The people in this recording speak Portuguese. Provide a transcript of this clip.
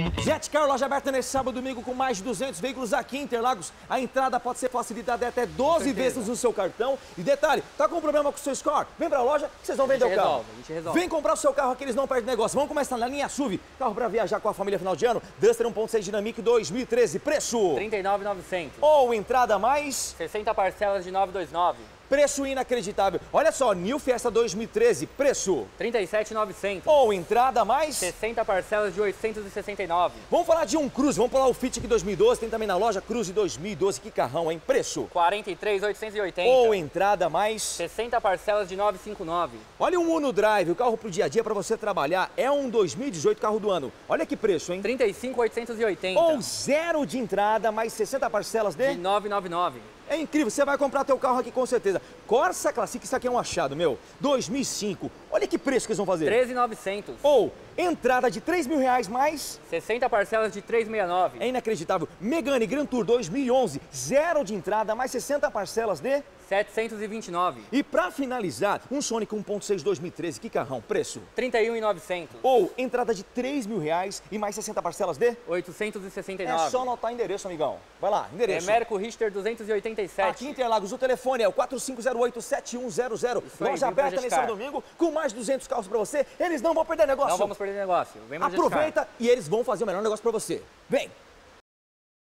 Jetcar, loja aberta nesse sábado e domingo com mais de 200 veículos aqui em Interlagos. A entrada pode ser facilitada até 12 vezes no seu cartão. E detalhe, tá com problema com o seu score? Vem pra loja que vocês vão vender o carro. A gente resolve. Vem comprar o seu carro aqui, eles não perdem negócio. Vamos começar na linha SUV. Carro pra viajar com a família final de ano. Duster 1.6 Dynamic 2013. Preço? 39.900. Ou entrada mais? 60 parcelas de 929. Preço inacreditável. Olha só, New Fiesta 2013. Preço? 37.900. Ou entrada mais? 60 parcelas de 869. Vamos falar de um Cruze, vamos falar o Fit 2012, tem também na loja Cruze 2012, que carrão, hein? Preço? 43.880. Ou entrada mais? 60 parcelas de 959. Olha um Uno Drive, o carro pro dia a dia para você trabalhar, é um 2018 carro do ano. Olha que preço, hein? 35.880. Ou zero de entrada, mais 60 parcelas de 999. É incrível, você vai comprar teu carro aqui com certeza. Corsa Classic, isso aqui é um achado, meu. 2005. Olha que preço que eles vão fazer. 13.900. Ou entrada de R$3.000 mais 60 parcelas de 369. É inacreditável. Megane Grand Tour 2011, zero de entrada, mais 60 parcelas de 729. E pra finalizar, um Sonic 1.6 2013, que carrão? Preço? 31.900. Ou entrada de R$3.000 e mais 60 parcelas de 869. É só anotar endereço, amigão. Vai lá, endereço. Emérico Richter 287. Aqui em Interlagos, o telefone é o 4508-7100. Loja aberta nesse domingo, com mais de 200 carros pra você. Eles não vão perder negócio. Não vamos perder negócio. Vem no Aproveita e eles vão fazer o melhor negócio pra você. Vem!